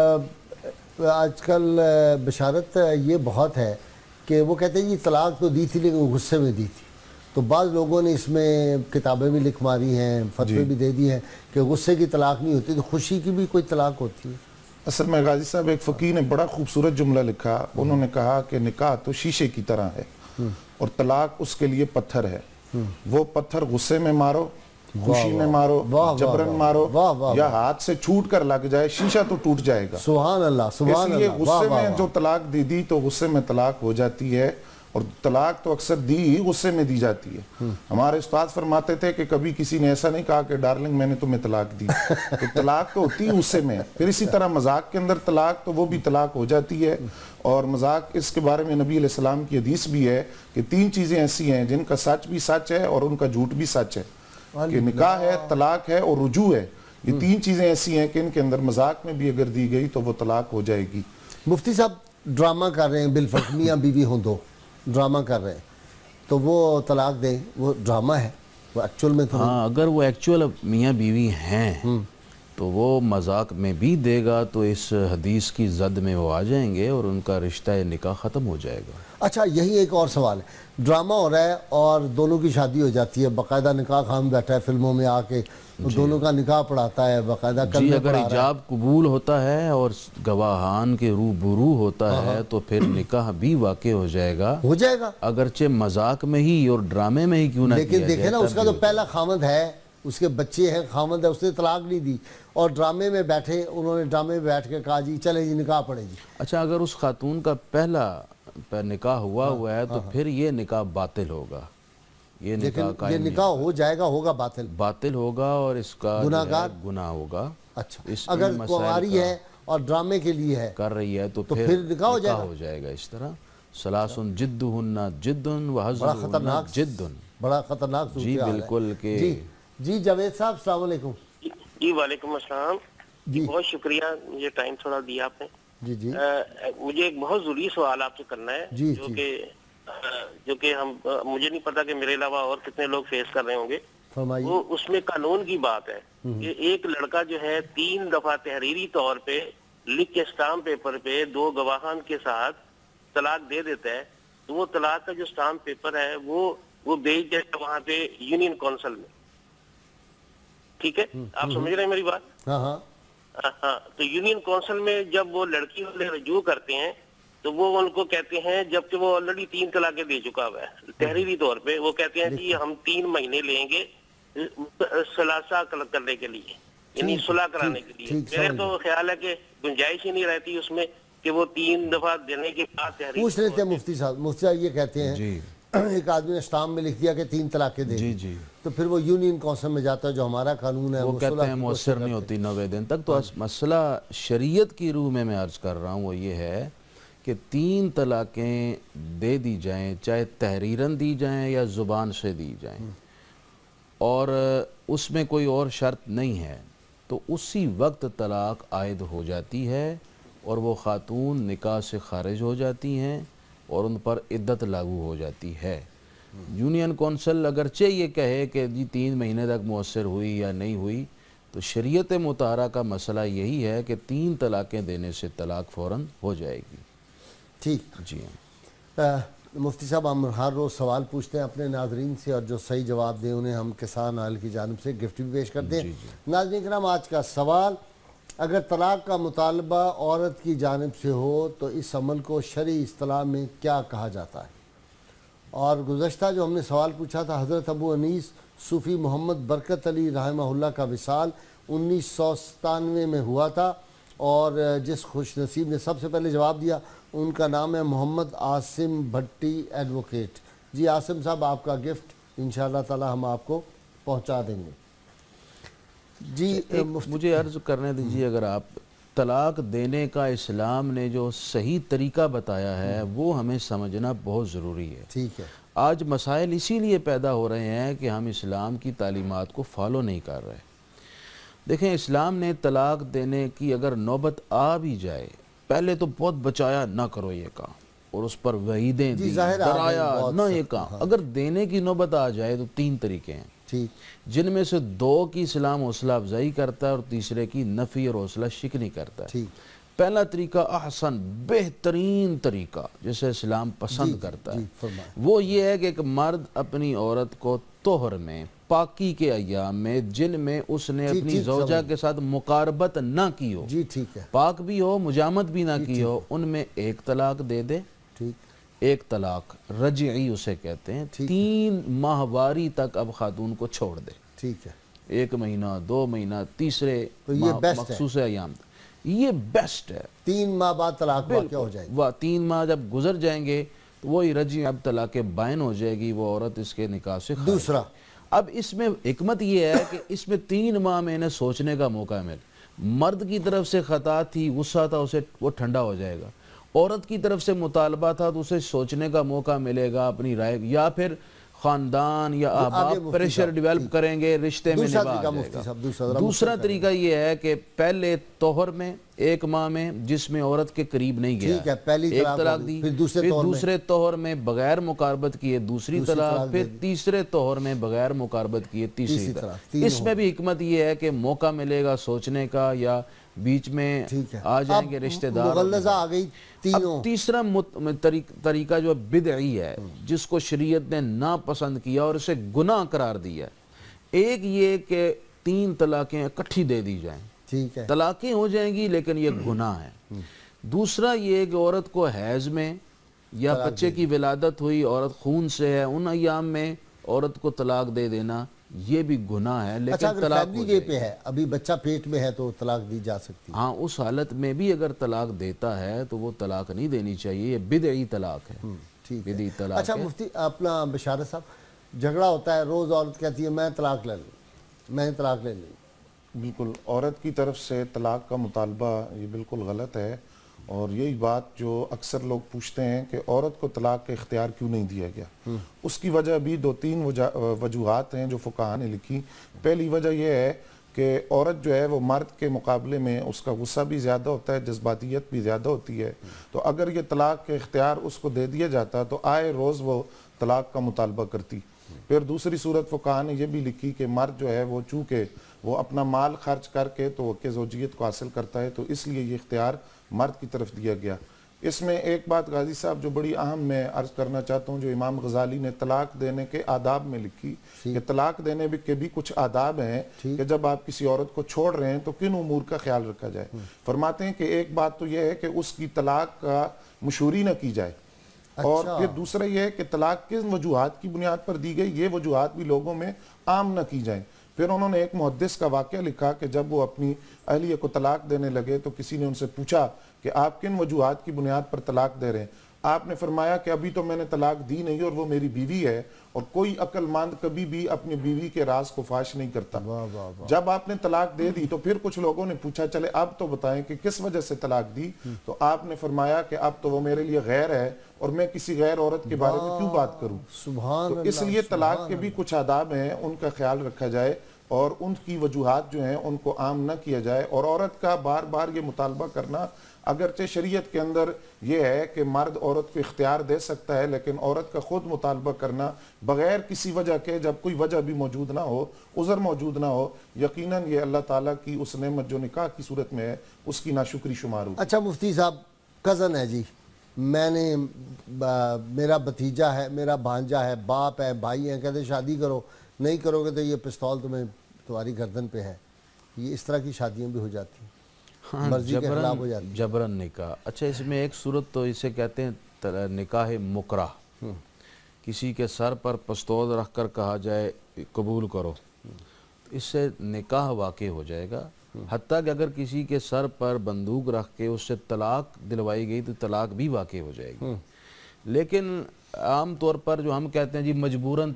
آج کل بشارت یہ بہت ہے کہ وہ کہتے ہیں جی طلاق تو دی تھی لیکن غصے میں دی تھی. تو بعض لوگوں نے اس میں کتابیں بھی لکھ ماری ہیں فتوے بھی دے دی ہیں کہ غصے کی طلاق نہیں ہوتی تو خوشی کی بھی کوئی طلاق ہوتی ہے. اصل میں غازی صاحب ایک فقیہ نے بڑا خوبصورت جملہ لکھا. انہوں نے کہا کہ نکاح تو شیشے کی طرح ہے اور طلاق اس کے لیے پتھر ہے. وہ پتھر غصے میں مارو, خوشی میں مارو, جبرن مارو یا ہاتھ سے چھوٹ کر لگ جائے شیشہ تو ٹوٹ جائے گا. سبحان اللہ سبحان اللہ. اس لیے غصے میں جو طلاق دے دی تو غصے میں طلاق ہو جاتی ہے اور طلاق تو اکثر دی غصے میں دی جاتی ہے. ہمارے استاد فرماتے تھے کہ کبھی کسی نے ایسا نہیں کہا کہ ڈارلنگ میں نے تمہیں طلاق دی. تو طلاق تو ہوتی ہے غصے میں. پھر اسی طرح مذاق کے اندر طلاق تو وہ بھی طلاق ہو جاتی ہے اور مذاق اس کے بارے میں نبی علیہ السلام کی حدیث بھی ہے کہ 3 چیزیں ایسی ہیں جن کا سچ بھی سچ ہے اور ان کا جھوٹ بھی سچ ہے کہ نکاح ہے, طلاق ہے اور رجوع ہے. یہ 3 چیزیں ایسی ہیں کہ ان کے اندر مذاق میں بھی اگر دی گئی تو وہ طلاق ہو جائے گی. مفتی صاحب ڈرامہ کر رہے ہیں بالفرض میاں بیوی ہوں دو ڈرامہ کر رہے ہیں تو وہ طلاق دیں وہ ڈرامہ ہے وہ ایکچول میں تو ہاں اگر وہ ایکچول میاں بیوی ہیں تو وہ مذاق میں بھی دے گا تو اس حدیث کی زد میں وہ آ جائیں گے اور ان کا رشتہ نکاح ختم ہو جائے گا. اچھا یہی ایک اور سوال ہے. ڈرامہ ہو رہا ہے اور دونوں کی شادی ہو جاتی ہے, باقاعدہ نکاح خان بیٹھا ہے فلموں میں آ کے دونوں کا نکاح پڑھاتا ہے باقاعدہ. جی اگر ایجاب قبول ہوتا ہے اور گواہان کے روبرو ہوتا ہے تو پھر نکاح بھی واقع ہو جائے گا اگرچہ مذاق میں ہی اور ڈرامے میں ہی کیوں نہ. لیکن دیکھیں نا اس کا تو پہلا خامد ہے, اس کے بچے ہیں, خامد ہے, اس نے طلاق نہیں دی اور ڈرامے میں بیٹھے انہوں نے ڈرامے میں بیٹھ کے کہا جی چلے جی نکاح پڑے جی. اچھا اگر اس خاتون کا پہلا نکاح ہوا ہے تو پھر یہ نکاح باطل ہوگا. یہ نکاح ہو جائے گا ہوگا باطل ہوگا اور اس کا گناہ ہوگا. اچھا اگر کنواری ہے اور ڈرامے کے لیے ہے کر رہی ہے تو پھر نکاح ہو جائے گا. اس طرح سلاسن جدہن جدن وحزہن جدن. بڑا خطرناک جی بالکل. جی جاوید صاحب السلام علیکم. جی وعلیکم السلام. بہت شکریہ مجھے ٹائم تھوڑا دیا آپ نے. جی جی مجھے ایک بہت ضروری سوال آپ سے کرنا ہے جو کہ مجھے نہیں پتا کہ میرے علاوہ اور کتنے لوگ فیس کر رہے ہوں گے. وہ اس میں قانون کی بات ہے کہ ایک لڑکا جو ہے 3 دفعہ تحریری طور پہ لکھ کے اسٹامپ پیپر پہ 2 گواہان کے ساتھ طلاق دے دیتا ہے تو وہ طلاق کا جو اسٹامپ پیپر ہے وہ بھیج دیتا ہے وہاں پہ یونین کونسل میں. ٹھیک ہے آپ سمجھ رہے ہیں میری بات؟ ہاں. تو یونین کونسل میں جب وہ لڑکی والے رجوع کرتے ہیں تو وہ ان کو کہتے ہیں جبکہ وہ آلریڈی 3 طلاقیں دے چکا ہوا ہے تحریری طور پہ, وہ کہتے ہیں کہ ہم 3 مہینے لیں گے ثلاثہ کرنے کے لیے یعنی صلح کرانے کے لیے. میرے تو خیال ہے کہ گنجائش ہی نہیں رہتی اس میں کہ وہ 3 دفعہ دینے کے بعد تحریری. پوچھ لیتے ہیں مفتی صاحب یہ کہتے ہیں ایک آدمی نے اسٹامپ میں لکھ دیا کہ 3 طلاقیں دے تو پھر وہ یونین کونسل میں جاتا ہے جو ہمارا قانون ہے وہ کہتے ہیں مؤثر نہیں ہوتی 90 دن تک. تو مسئلہ شریعت کی روح میں عرض کر رہا ہوں وہ یہ ہے کہ 3 طلاقیں دے دی جائیں چاہے تحریراً دی جائیں یا زبان سے دی جائیں اور اس میں کوئی اور شرط نہیں ہے تو اسی وقت طلاق عائد ہو جاتی ہے اور وہ خاتون نکاح سے خارج ہو جاتی ہیں اور ان پر عدت لاگو ہو جاتی ہے۔ یونین کونسل اگرچہ یہ کہے کہ جی 3 مہینے تک مؤثر ہوئی یا نہیں ہوئی، تو شریعت مطہرہ کا مسئلہ یہی ہے کہ 3 طلاقیں دینے سے طلاق فوراً ہو جائے گی۔ ٹھیک جی مفتی صاحب، ہم ہر روز سوال پوچھتے ہیں اپنے ناظرین سے، اور جو صحیح جواب دیں انہیں ہم کسان آئل کی جانب سے گفٹ بھی پیش کرتے ہیں۔ ناظرین کرام، آج کا سوال: اگر طلاق کا مطالبہ عورت کی جانب سے ہو تو اس عمل کو شرعی اصطلاح میں کیا کہا جاتا ہے؟ اور گزشتہ جو ہم نے سوال پوچھا تھا، حضرت ابو انیس صوفی محمد برکت علی رحمہ اللہ کا وصال 1997 میں ہوا تھا، اور جس خوش نصیب نے سب سے پہلے جواب دیا ان کا نام ہے محمد عاصم بھٹی ایڈوکیٹ۔ جی عاصم صاحب، آپ کا گفٹ انشاءاللہ تعالی ہم آپ کو پہنچا دیں گے۔ جی مجھے عرض کرنے دیجیے، اگر آپ طلاق دینے کا اسلام نے جو صحیح طریقہ بتایا ہے وہ ہمیں سمجھنا بہت ضروری ہے۔ ٹھیک ہے۔ آج مسائل اسی لیے پیدا ہو رہے ہیں کہ ہم اسلام کی تعلیمات کو فالو نہیں کر رہے۔ دیکھیں، اسلام نے طلاق دینے کی اگر نوبت آ بھی جائے، پہلے تو بہت بچایا نہ کرو یہ کام، اور اس پر وعیدیں دی، ڈرایا نہ یہ کام۔ اگر دینے کی نوبت آ جائے تو 3 طریقے ہیں، جن میں سے 2 کی اسلام حوصلہ افزائی کرتا ہے اور تیسرے کی نفی اور حوصلہ شکنی کرتا ہے۔ پہلا طریقہ احسن، بہترین طریقہ جسے اسلام پسند کرتا ہے، وہ یہ ہے کہ ایک مرد اپنی عورت کو طہر میں، پاکی کے ایام میں، جن میں اس نے اپنی زوجہ کے ساتھ مقاربت نہ کی ہو، پاک بھی ہو، مجامت بھی نہ کی ہو، ان میں 1 طلاق دے دے۔ 1 طلاق رجعی اسے کہتے ہیں، 3 ماہواری تک اب خاتون کو چھوڑ دے۔ ٹھیک ہے، 1 مہینہ، 2 مہینہ، تیسرے مخصوص ایام، یہ بیسٹ ہے۔ 3 ماہ بعد طلاق واقع ہو جائے گی۔ 3 ماہ جب گزر جائیں گے تو وہی رجعی اب طلاق بائن ہو جائے گی، وہ عورت اس کے نکاح سے خارج۔ دوسرا، اب اس میں حکمت یہ ہے کہ اس میں 3 ماہ میں انہیں سوچنے کا موقع مل۔ مرد کی طرف سے خطا تھی، غصہ تھا، اسے وہ ٹھنڈا ہو جائے گا۔ عورت کی طرف سے مطالبہ تھا تو اسے سوچنے کا موقع ملے گا اپنی رائے، یا پھر خاندان یا احباب پریشر ڈیویلپ کریں گے، رشتے میں نبھا جائے گا۔ دوسرا طریقہ یہ ہے کہ پہلے طہر میں 1 ماہ میں جس میں عورت کے قریب نہیں گیا، 1 طلاق دی، پھر دوسرے طہر میں بغیر مقاربت کیے 2 طلاق، پھر تیسرے طہر میں بغیر مقاربت کیے 3 طلاق۔ اس میں بھی حکمت یہ ہے کہ موقع ملے گا سوچنے کا، یا بیچ میں آ جائیں گے رشتہ دار۔ مغلظہ آ گئی تینوں۔ تیسرا طریقہ جو بدعی ہے، جس کو شریعت نے ناپسند کیا اور اسے گناہ قرار دیا، ایک یہ کہ 3 طلاقیں اکٹھی دے دی جائیں، ٹھیک ہے، طلاقیں ہو جائیں گی لیکن یہ گناہ ہے۔ دوسرا یہ کہ عورت کو حیض میں یا بچے کی ولادت ہوئی، عورت خون سے ہے، ان ایام میں عورت کو طلاق دے دینا یہ بھی گناہ ہے، لیکن اگر فیملی وے پہ ہے، ابھی بچہ پیٹ میں ہے تو طلاق دی جا سکتی ہے۔ ہاں، اس حالت میں بھی اگر طلاق دیتا ہے تو وہ طلاق نہیں دینی چاہیے، یہ بدعی طلاق ہے۔ بدعی طلاق۔ اچھا مفتی، اپنا بشارت صاحب، جھگڑا ہوتا ہے روز، عورت کہتی ہے میں طلاق لے لوں، میں طلاق لے لوں۔ بالکل، عورت کی طرف سے طلاق کا مطالبہ یہ بالکل غلط ہے، اور یہی بات جو اکثر لوگ پوچھتے ہیں کہ عورت کو طلاق کا اختیار کیوں نہیں دیا گیا۔ اس کی وجہ بھی 2-3 وجوہات ہیں جو فقہاء نے لکھی۔ پہلی وجہ یہ ہے کہ عورت جو ہے وہ مرد کے مقابلے میں اس کا غصہ بھی زیادہ ہوتا ہے، جذباتیت بھی زیادہ ہوتی ہے، تو اگر یہ طلاق کا اختیار اس کو دے دیا جاتا تو آئے روز وہ طلاق کا مطالبہ کرتی۔ پھر دوسری صورت فقہاء نے یہ بھی لکھی کہ مرد جو ہے وہ چونکہ وہ اپنا مال خرچ کر کے تو کہ زوجیت کو حاصل کرتا ہے، تو اس لیے یہ اختیار مرد کی طرف دیا گیا۔ اس میں ایک بات غازی صاحب جو بڑی اہم میں عرض کرنا چاہتا ہوں، جو امام غزالی نے طلاق دینے کے آداب میں لکھی کہ طلاق دینے کے بھی کچھ آداب ہیں کہ جب آپ کسی عورت کو چھوڑ رہے ہیں تو کن امور کا خیال رکھا جائے۔ فرماتے ہیں کہ ایک بات تو یہ ہے کہ اس کی طلاق کا مشوری نہ کی جائے، اور پھر دوسرا یہ ہے کہ طلاق کس وجوہات کی بنیاد پر دی گئی، یہ وجوہات بھی لوگوں میں عام نہ کی جائیں۔ پھر انہوں نے ایک محدث کا واقعہ لکھا کہ جب وہ اپنی اہلیہ کو طلاق دینے لگے تو کسی نے ان سے پوچھا کہ آپ کن وجوہات کی بنیاد پر طلاق دے رہے ہیں؟ آپ نے فرمایا کہ ابھی تو میں نے طلاق دی نہیں اور وہ میری بیوی ہے، اور کوئی عقل مند کبھی بھی اپنی بیوی کے راز کو فاش نہیں کرتا۔ جب آپ نے طلاق دے دی تو پھر کچھ لوگوں نے پوچھا چلے اب تو بتائیں کہ کس وجہ سے طلاق دی، تو آپ نے فرمایا کہ اب تو وہ میرے لیے غیر ہے اور میں کسی غیر عورت کے بارے میں کیوں بات کروں۔ تو اس لیے طلاق کے بھی کچھ آداب ہیں، ان کا خیال رکھا جائے۔ اور ان کی وجوہات جو ہیں ان کو عام نہ کیا جائے. اور عورت کا بار بار یہ مطالبہ کرنا، اگرچہ شریعت کے اندر یہ ہے کہ مرد عورت کو اختیار دے سکتا ہے، لیکن عورت کا خود مطالبہ کرنا بغیر کسی وجہ کے، جب کوئی وجہ بھی موجود نہ ہو، عذر موجود نہ ہو، یقیناً یہ اللہ تعالیٰ کی اس نعمت جو نکاح کی صورت میں ہے اس کی ناشکری شمار ہوگی. اچھا مفتی صاحب، کزن ہے جی، میں نے میرا بھتیجا ہے، میرا بھانجا ہے، باپ ہے، بھائی ہیں، کہتے شادی کرو، نہیں کرو گے تو یہ پستول تمہاری گردن پہ ہے. یہ اس طرح کی شادیاں بھی ہو جاتی ہیں، مرضی کے خلاف ہو جاتی ہے. جبرن نکاح. اچھا، اس میں ایک صورت تو اسے کہتے ہیں نکاح مکرہ. کسی کے سر پر پستول رکھ کر کہا جائے قبول کرو، اس سے نکاح واقع ہو جائے گا. حتیٰ کہ اگر کسی کے سر پر بندوق رکھ کے اس سے طلاق دلوائی گئی تو طلاق بھی واقع ہو جائے گی. لیکن عام طور پر جو ہم کہتے ہیں جی مجبوراً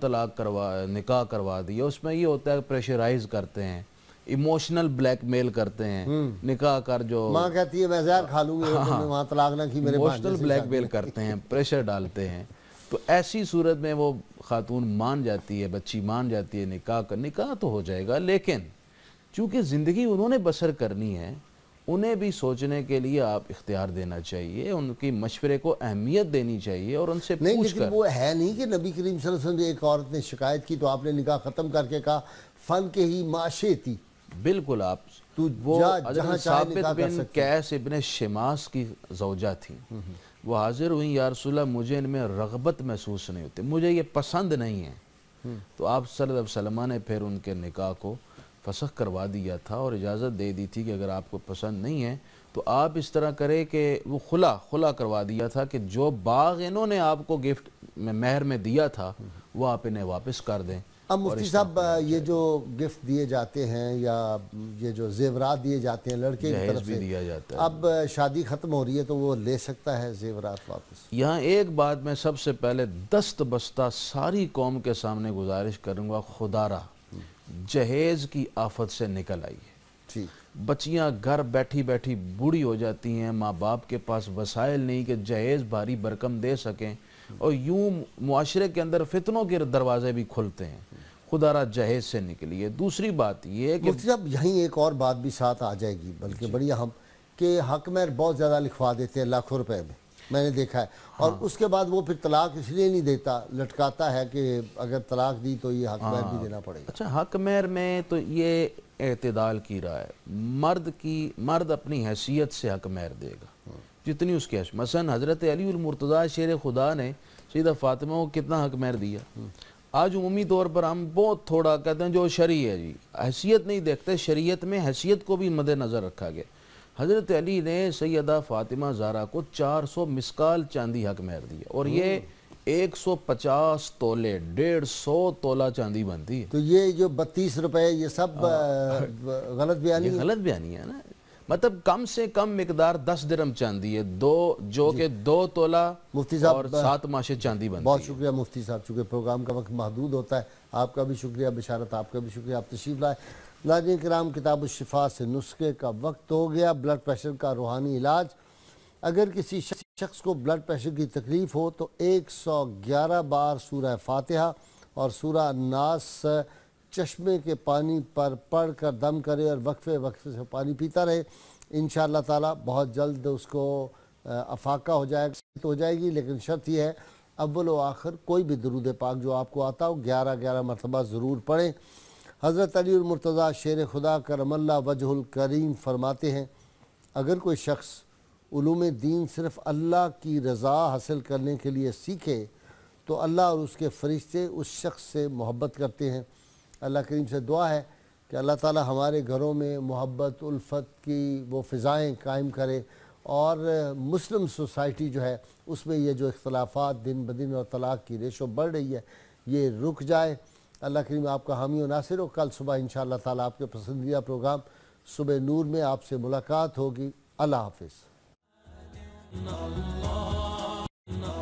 نکاح کروا دیا، اس میں یہ ہوتا ہے پریشرائز کرتے ہیں، ایموشنل بلیک میل کرتے ہیں. نکاح کر جو ماں کہتی ہے میں زہر کھا لوں گی، وہاں طلاق نہ کی، میرے ایموشنل بلیک میل کرتے ہیں، پریشر ڈالتے ہیں. تو ایسی صورت میں وہ خاتون مان جاتی ہے، بچی مان جاتی ہے نکاح تو ہو جائے گا. لیکن چونکہ زندگی انہوں نے بسر کرنی ہے، انہیں بھی سوچنے کے لیے آپ اختیار دینا چاہیے، ان کی مشورے کو اہمیت دینی چاہیے اور ان سے نہیں. پوچھ لیکن کر. وہ ہے نہیں کہ نبی کریم صلی اللہ علیہ وسلم ایک عورت نے شکایت کی تو آپ نے نکاح ختم کر کے کہا فن کے ہی معاشے تھی. بالکل. آپ وہ حضرت ثابت بن قیس ابن شماس کی زوجہ تھیں. وہ حاضر ہوئیں، یا رسول اللہ مجھے ان میں رغبت محسوس نہیں ہوتی، مجھے یہ پسند نہیں ہے. تو آپ صلی اللہ علیہ وسلم نے پھر ان کے نکاح کو فسخ کروا دیا تھا اور اجازت دے دی تھی کہ اگر آپ کو پسند نہیں ہے تو آپ اس طرح کریں کہ وہ خلا کروا دیا تھا کہ جو باغ انہوں نے آپ کو گفٹ میں مہر میں دیا تھا وہ آپ انہیں واپس کر دیں. اب مفتی صاحب یہ جو گفٹ دیے جاتے ہیں یا یہ جو زیورات دیے جاتے ہیں لڑکے کی طرف سے دیا جاتا ہے، اب شادی ختم ہو رہی ہے تو وہ لے سکتا ہے زیورات واپس؟ یہاں ایک بات میں سب سے پہلے دست بستہ ساری قوم کے سامنے گزارش کروں گا، خدا را جہیز کی آفت سے نکل آئیے. بچیاں گھر بیٹھی بیٹھی بوڑھی ہو جاتی ہیں، ماں باپ کے پاس وسائل نہیں کہ جہیز بھاری برکم دے سکیں، اور یوں معاشرے کے اندر فتنوں کے دروازے بھی کھلتے ہیں. خدا را جہیز سے نکلیے. دوسری بات یہ ہے کہ مفتی صاحب یہیں ایک اور بات بھی ساتھ آ جائے گی، بلکہ بڑی اہم، کہ حق مہر بہت زیادہ لکھوا دیتے ہیں لاکھوں روپے میں نے دیکھا ہے، اور اس کے بعد وہ پھر طلاق اس لیے نہیں دیتا، لٹکاتا ہے کہ اگر طلاق دی تو یہ حق مہر بھی دینا پڑے گا. اچھا، حق مہر میں تو یہ اعتدال کی رائے ہے. مرد اپنی حیثیت سے حق مہر دے گا جتنی اس کی حیثیت. مثلا حضرت علی المرتضیٰ شیر خدا نے سیدہ فاطمہ کو کتنا حق مہر دیا؟ آج عمومی طور پر ہم بہت تھوڑا کہتے ہیں جو شرعی ہے جی، حیثیت نہیں دیکھتے. شریعت میں حیثیت کو بھی مد نظر رکھا گیا. حضرت علی نے سیدہ فاطمہ زہرا کو 400 مسکال چاندی حق مہر دیا، اور یہ 150 تولے 150 تولہ چاندی بنتی ہے. تو یہ جو 32 روپے یہ سب غلط بیانی ہے؟ غلط بیانی ہے نا. مطلب کم سے کم مقدار 10 درہم چاندی ہے، جو کہ 2 تولہ مفتی صاحب اور 7 ماشے چاندی بنتی ہے. بہت شکریہ مفتی صاحب، چونکہ پروگرام کا وقت محدود ہوتا ہے. آپ کا بھی شکریہ، بشارت آپ کا بھی شکریہ، آپ تشریف لائے. ناظرین کرام، کتاب الشفا سے نسخے کا وقت ہو گیا. بلڈ پریشر کا روحانی علاج. اگر کسی شخص کو بلڈ پریشر کی تکلیف ہو تو 111 بار سورہ فاتحہ اور سورہ الناس چشمے کے پانی پر پڑھ کر دم کرے اور وقفے وقفے سے پانی پیتا رہے. انشاءاللہ تعالی بہت جلد اس کو افاقہ ہو جائے گی. لیکن شرط یہ ہے اول و آخر کوئی بھی درود پاک جو آپ کو آتا ہو 11 مرتبہ ضرور پڑھیں. حضرت علی المرتضیٰ شیر خدا کرم اللہ وجہ الکریم فرماتے ہیں، اگر کوئی شخص علوم دین صرف اللہ کی رضا حاصل کرنے کے لیے سیکھے تو اللہ اور اس کے فرشتے اس شخص سے محبت کرتے ہیں. اللہ کریم سے دعا ہے کہ اللہ تعالی ہمارے گھروں میں محبت الفت کی وہ فضائیں قائم کرے، اور مسلم سوسائٹی جو ہے اس میں یہ جو اختلافات دن بدن اور طلاق کی ریشو بڑھ رہی ہے یہ رک جائے. اللہ کریم آپ کا حامی و ناصر ہو. کل صبح انشاءاللہ تعالی آپ کے پسندیدہ پروگرام صبح نور میں آپ سے ملاقات ہوگی. اللہ حافظ.